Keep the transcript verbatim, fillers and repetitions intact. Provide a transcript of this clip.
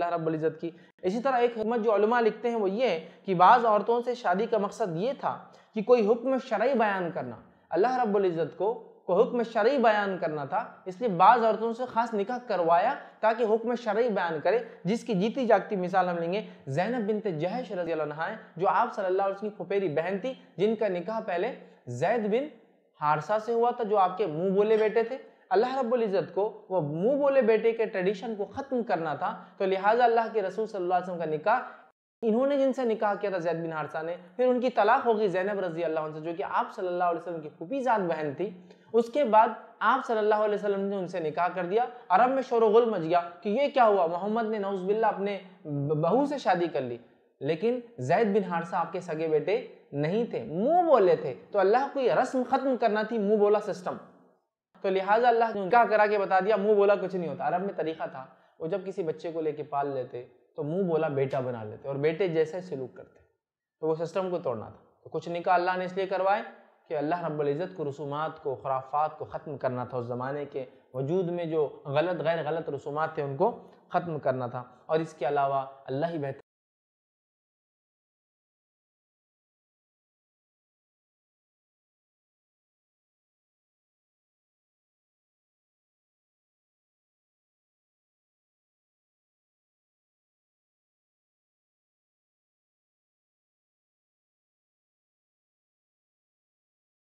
اللہ رب العزت کی۔ اسی طرح ایک حکمت جو علماء لکھتے ہیں وہ یہ ہے کہ بعض عورتوں سے شادی کا مقصد یہ تھا کہ کوئی حکم شرعی بیان کرنا، اللہ رب العزت کو کوئی حکم شرعی بیان کرنا تھا، اس لیے بعض عورتوں سے خاص نکاح کروایا تاکہ حکم شرعی بیان کرے، جس کی جیتی جاگتی مثال ہم لیں گے زینب بنت جہش رضی اللہ عنہا ہے، جو آپ صلی اللہ علیہ وسلم کی پھپھیری بہن تھی، جن کا نکاح پہلے زید بن حارثہ سے ہوا تھا جو آپ کے منہ بولے بیٹے تھے۔ اللہ رب العزت کو وہ منہ بولے بیٹے کے ٹریڈیشن کو ختم کرنا تھا، تو لہٰذا اللہ کے رسول صلی اللہ علیہ وسلم کا نکاح انہوں نے جن سے نکاح کیا تھا زید بن حارثہ نے، پھر ان کی طلاق ہوگی زینب رضی اللہ عنہ سے جو کہ آپ صلی اللہ علیہ وسلم کی پھوپھی زاد بہن تھی۔ اس کے بعد آپ صلی اللہ علیہ وسلم نے ان سے نکاح کر دیا، عرب میں شور و غل مچ گیا کہ یہ کیا ہوا، محمد نے نعوذ باللہ اپنے بہو سے شادی کر لی، لیکن زید بن حارثہ آپ کے سگے بیٹے نہیں تھے، منہ بولے تھے، تو اللہ کو یہ رسم ختم کرنا تھی، منہ بولا سسٹم، تو لہٰذا اللہ نے نکاح کرا کے بتا دیا منہ بولا کچھ نہیں ہوتا۔ عرب میں طریقہ تھا، وہ جب کسی بچے کو لے کے پال لیتے تو منہ بولا بیٹا بنا لیتے اور بیٹے جیسے سلوک کرتے، تو وہ سسٹم کو توڑنا تھا۔ تو کچھ نکاح اللہ نے اس لیے کروائے کہ اللہ رب العزت کو رسومات کو، خرافات کو ختم کرنا تھا، اس زمانے کے وجود میں جو غلط غیر غلط رسومات تھے ان کو ختم کرنا تھا، اور اس کے علاوہ اللہ ہی بہتر